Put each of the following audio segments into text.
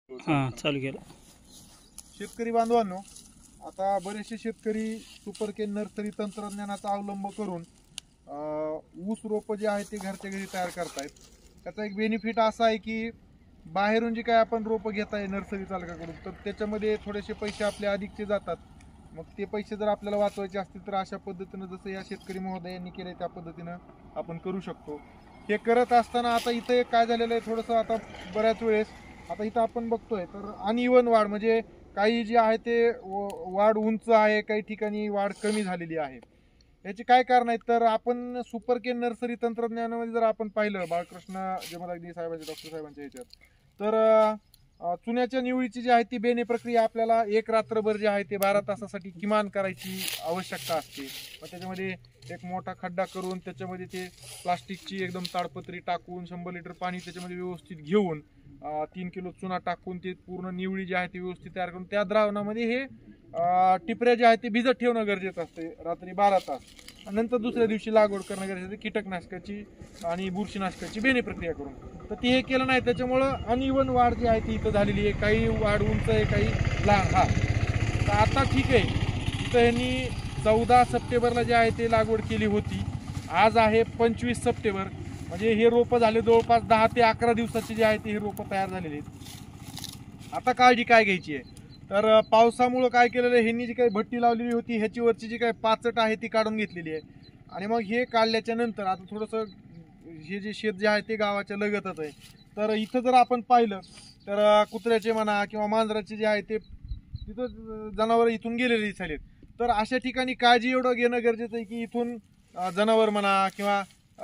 हां चालू केलं. शेतकरी बांधवांनो, आता बरेचसे शेतकरी सुपर केन नर्सरी तंत्रज्ञानाचा अवलंब करून ऊस रोप जे आहे ते घरच्या घरी तयार करतायत. त्याचा एक बेनिफिट असा आहे की बाहेरून जे काय आपण रोपं घेताय नर्सरी चालकाकडून, तर त्याच्यामध्ये थोडेसे पैसे आपले अधिकचे जातात. मग ते पैसे जर आपल्याला वाचवायचे असतील तर अशा पद्धतीनं जसं या शेतकरी महोदयांनी केलंय त्या पद्धतीनं आपण करू शकतो. हे करत असताना आता इथं एक काय झालेलं आहे, थोडंसं आता बऱ्याच वेळेस आता इथं आपण बघतोय तर अनइवन वाढ, म्हणजे काही जे आहे ते वाढ उंच आहे, काही ठिकाणी वाढ कमी झालेली आहे. याचे काय कारण आहेत, तर आपण सुपर केन नर्सरी तंत्रज्ञानामध्ये जर आपण पाहिलं बाळकृष्ण जमदाग्नी साहेबांच्या डॉक्टर साहेबांच्या ह्याच्यात, तर चुन्याच्या निवळीची जी आहे ती बेणे प्रक्रिया आपल्याला एक रात्रभर जे आहे ते 12 तासासाठी किमान करायची आवश्यकता असते. मग त्याच्यामध्ये एक मोठा खड्डा करून त्याच्यामध्ये ते प्लास्टिकची एकदम ताडपत्री टाकून 100 लिटर पाणी त्याच्यामध्ये व्यवस्थित घेऊन 3 किलो चुना टाकून ते पूर्ण निवळी जी आहे ती व्यवस्थित तयार करून त्या द्रावणामध्ये हे टिपऱ्या जे आहेत ते भिजत ठेवणं गरजेचं असते रात्री 12 तास. नंतर दुसऱ्या दिवशी लागवड करणं गरजेचं आहे कीटकनाशकाची आणि बुरशीनाशकाची बेणे प्रक्रिया करून. तर ते हे केलं नाही, त्याच्यामुळं अनइवन वाढ जी आहे ती इथं झालेली आहे. काही वाढ उंच आहे, काही लहान. हा तर आता ठीक आहे, इथं यांनी 14 सप्टेंबरला जे आहे ते लागवड केली होती. आज आहे 25 सप्टेंबर, म्हणजे हे रोपं झाले जवळपास 10 ते 11 दिवसाची जे आहे ते हे रोपं तयार झालेली आहेत. आता काळजी काय घ्यायची आहे, तर पावसामुळं काय केलेलं आहे, ह्यांनी जी काही भट्टी लावलेली होती ह्याच्यावरची जी काही पाचट आहे ती काढून घेतलेली आहे. आणि मग हे काढल्याच्या नंतर आता थोडंसं हे जे शेत जे आहे ते गावाच्या लगतच आहे. तर इथं जर आपण पाहिलं तर कुत्र्याचे म्हणा किंवा मांजराचे जे आहे ते तिथं जनावर इथून गेलेले दिसालेत. तर अशा ठिकाणी काळजी एवढं घेणं गरजेचं आहे की इथून जनावर म्हणा किंवा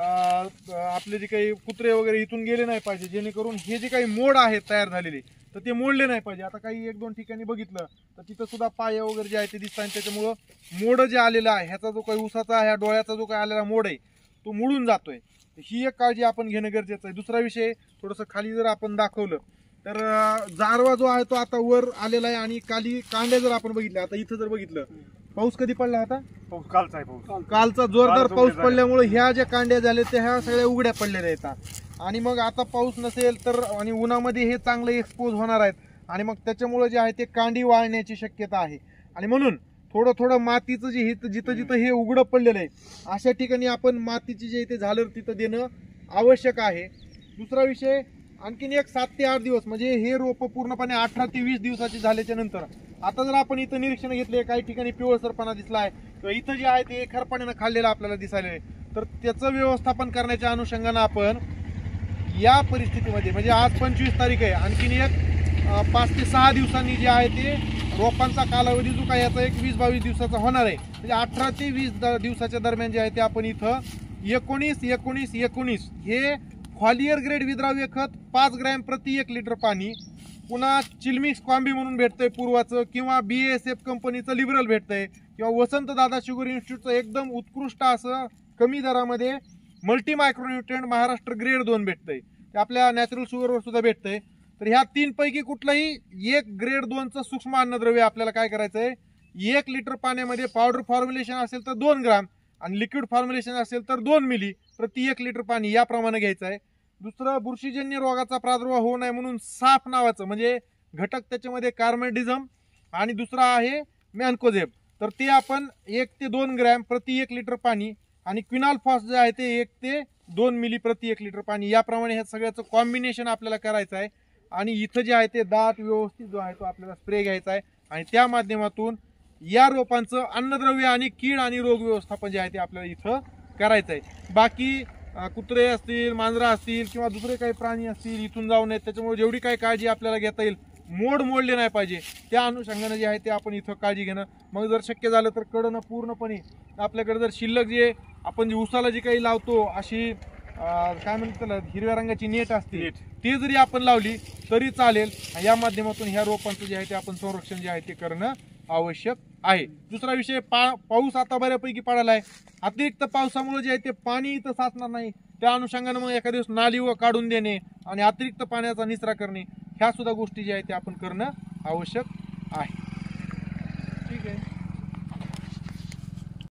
आपले जे काही कुत्रे वगैरे इथून गेले नाही पाहिजे, जेणेकरून हे जे काही मोड आहेत तयार झालेले तर ते मोडले नाही पाहिजे. आता काही 1-2 ठिकाणी बघितलं तर तिथं सुद्धा पाय वगैरे जे आहे ते दिसतात, त्याच्यामुळं मोड जे आलेला आहे ह्याचा जो काही उसाचा ह्या डोळ्याचा जो काही आलेला मोड आहे तो मुडून जातोय. ही एक काळजी आपण घेणं गरजेचं आहे. दुसरा विषय, थोडंसं खाली जर आपण दाखवलं तर जारवा जो आहे तो आता वर आलेला आहे आणि खाली कांड्या जर आपण बघितल्या, आता इथं जर बघितलं, पाऊस कधी पडला होता? कालचा आहे पाऊस. कालचा जोरदार पाऊस पडल्यामुळे ह्या ज्या कांड्या झाल्या त्या ह्या सगळ्या उघड्या पडलेल्या आहेत. आणि मग आता पाऊस नसेल तर आणि उन्हामध्ये हे चांगले एक्सपोज होणार आहेत आणि मग त्याच्यामुळे जे आहे ते कांडी वाळण्याची शक्यता आहे. आणि म्हणून थोडं थोडं मातीचं जे जिथं जिथं हे उघडं पडलेलं आहे अशा ठिकाणी आपण मातीची जे इथे झालर तिथं देणं आवश्यक आहे. दुसरा विषय, आणखीन एक 7 ते 8 दिवस, म्हणजे हे रोपं पूर्णपणे 18 ते 20 दिवसाची झाल्याच्या नंतर आता जर आपण इथं निरीक्षण घेतले, काही ठिकाणी पिवळसरपणा दिसलाय किंवा इथं जे आहे ते खरपाण्यानं खाल्लेलं आपल्याला दिसायला आहे, तर त्याचं व्यवस्थापन करण्याच्या अनुषंगानं आपण या परिस्थितीमध्ये, म्हणजे आज 25 तारीख आहे, आणखीन एक 5 ते 6 दिवसांनी जे आहे ते रोपांचा कालावधी जो काय याचा एक 20-22 दिवसाचा होणार आहे, म्हणजे 18 ते 20 दिवसाच्या दरम्यान जे आहे ते आपण इथं 19-19-19 हे फॉलियर ग्रेड विद्राव्य खत 5 ग्रॅम प्रति 1 लिटर पाणी, पुन्हा चिलमिक्स कॉम्बी म्हणून भेटतंय पूर्वाचं, किंवा BASF कंपनीचं लिबरल भेटतंय, किंवा वसंत दादा शुगर इन्स्टिट्यूटचं एकदम उत्कृष्ट असं कमी दरामध्ये मल्टी मायक्रोन्युट्रिएंट महाराष्ट्र ग्रेड 2 भेटतंय, ते आपल्या नॅचरल शुगरवर सुद्धा भेटतंय. तर ह्या 3 पैकी कुठलंही एक ग्रेड 2चं सूक्ष्म अन्नद्रव्य आपल्याला काय करायचं आहे, 1 लिटर पाण्यामध्ये पावडर फॉर्म्युलेशन असेल तर 2 ग्राम आणि लिक्विड फॉर्म्युलेशन असेल तर 2 मिली प्रति 1 लिटर पाणी याप्रमाणे घ्यायचं आहे. दुसरं, बुरशीजन्य रोगाचा प्रादुर्भाव होऊ नये म्हणून साफ नावाचं म्हणजे घटक त्याच्यामध्ये कार्बेंडिझम आणि दुसरा आहे मॅन्कोझेब, तर ते आपण 1 ते 2 ग्रॅम प्रति 1 लिटर पाणी आणि क्विनाल फॉस जे आहे ते 1 ते 2 मिली प्रति 1 लिटर पाणी याप्रमाणे ह्या सगळ्याचं कॉम्बिनेशन आपल्याला करायचं आहे. आणि इथं जे आहे ते दाट व्यवस्थित जो आहे तो आपल्याला स्प्रे घ्यायचा आहे आणि त्या माध्यमातून या रोपांचं अन्नद्रव्य आणि कीड आणि रोग व्यवस्थापन जे आहे ते आपल्याला इथं करायचं आहे. बाकी कुत्रे असतील, मांजरा असतील किंवा दुसरे काही प्राणी असतील इथून जाऊ नयेत, त्याच्यामुळे जेवढी काही काळजी आपल्याला घेता येईल, मोडले नाही पाहिजे त्या अनुषंगाने जे आहे ते आपण इथं काळजी घेणं. मग जर शक्य झालं तर कडनं पूर्णपणे आपल्याकडे जर शिल्लक जे आपण जे उसाला जी काही लावतो अशी काय म्हणतात त्याला हिरव्या रंगाची नेट असते ती जरी आपण लावली तरी चालेल. या माध्यमातून ह्या रोपांचं जे आहे ते आपण संरक्षण जे आहे ते करणं आवश्यक आहे. दुसरा विषय, पाऊस आता बऱ्यापैकी पडायला आहे, अतिरिक्त पावसामुळे जे आहे ते पाणी इथं साचणार नाही, त्या अनुषंगानं मग एखाद्या दिवस नाली व काढून देणे आणि अतिरिक्त पाण्याचा निचरा करणे ह्या सुद्धा गोष्टी ज्या आहेत ते आपण करणं आवश्यक आहे.